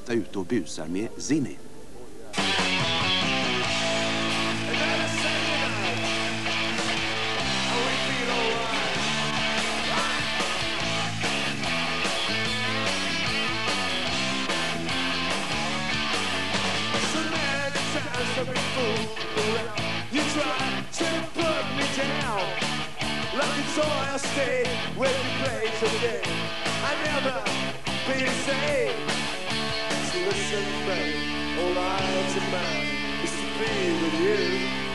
ofta ute och busar med Zinny. You try to put me down, like a toy I stay with you play today. I never be the same. So listen, babe, all I demand is to be with you.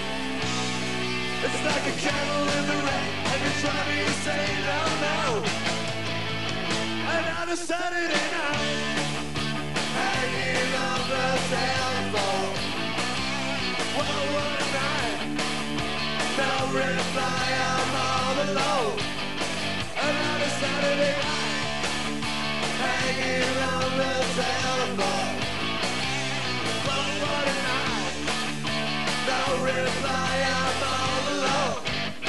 It's like a candle in the rain, and you try me to say no, no. Another Saturday night, hanging on the telephone. Well, what a night. No reply, I'm all alone. Another Saturday night, hanging on the telephone. Well, what a night. No reply, I'm all alone.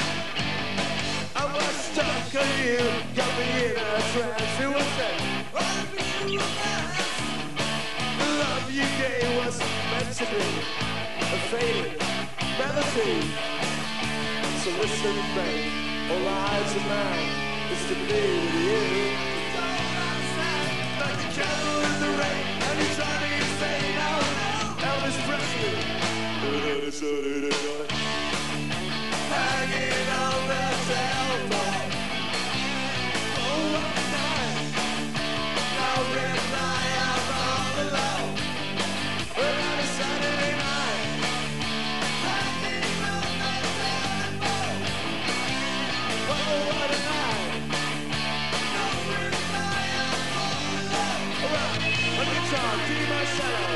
I was stuck on you, got me in a trance. Who was that? The love you gave was meant to be a fading melody. So listen, babe, all I demand is to be with you. Like a candle in the rain, and you try to say no. Elvis Presley, another Saturday night, hanging on the telephone. Oh, what a night. No reply, I'm all alone. Another Saturday night, hanging on the telephone. Oh, what a night. No reply, I'm all alone. All right, on guitar, Kee Marcello.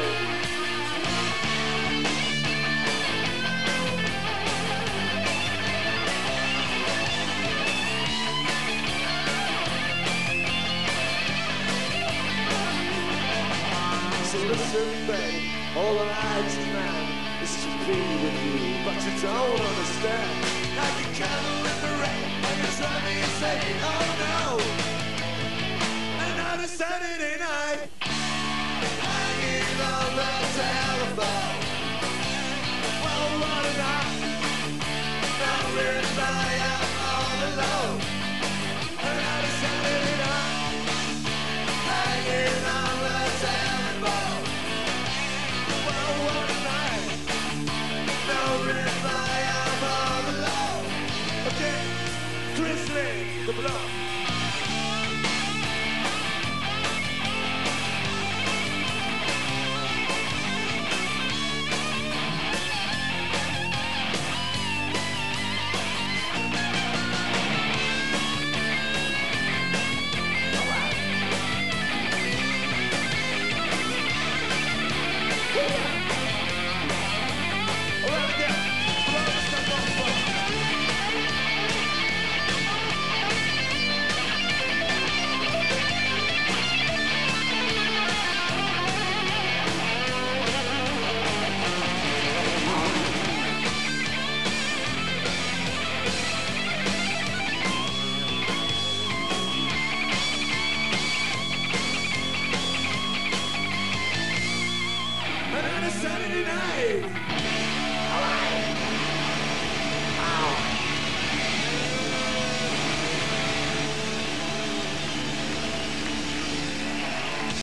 So listen, babe, all I demand is to be with you, but you don't understand. Like a candle in the rain, and you try me and say, oh no. Another Saturday night, hanging on the telephone. Well, what a night. No reply, I'm all alone. Another Saturday night, hanging on the telephone. Well, what a night. No reply, I'm all alone. Okay, Grizzly, the block. Another Saturday night.